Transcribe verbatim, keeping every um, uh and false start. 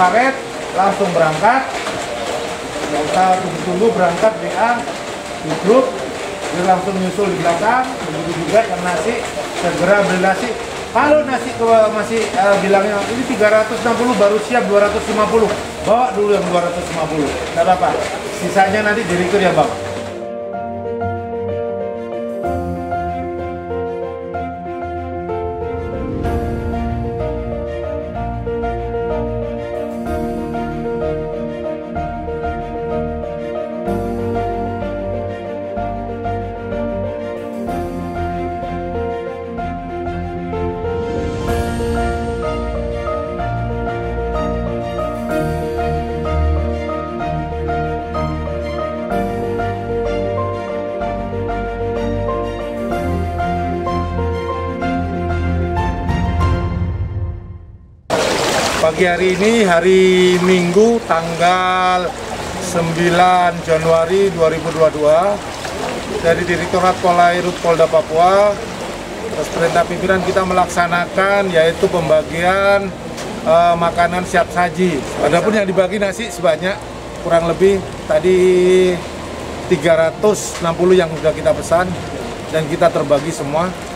karet, langsung berangkat. Kita tunggu-tunggu berangkat B A di grup, dia langsung nyusul di belakang. Begitu juga yang nasi, segera beli nasi. Kalau nasi masih uh, bilangnya ini tiga ratus enam puluh baru siap dua ratus lima puluh, bawa dulu yang dua ratus lima puluh, nggak apa-apa. Sisanya nanti direktur ya bang. Pagi hari ini, hari Minggu, tanggal sembilan Januari dua ribu dua puluh dua, dari Direktorat Polairut Polda Papua, atas perintah pimpinan kita melaksanakan yaitu pembagian uh, makanan siap saji. Adapun yang dibagi nasi sebanyak kurang lebih tadi tiga ratus enam puluh yang sudah kita pesan dan kita terbagi semua.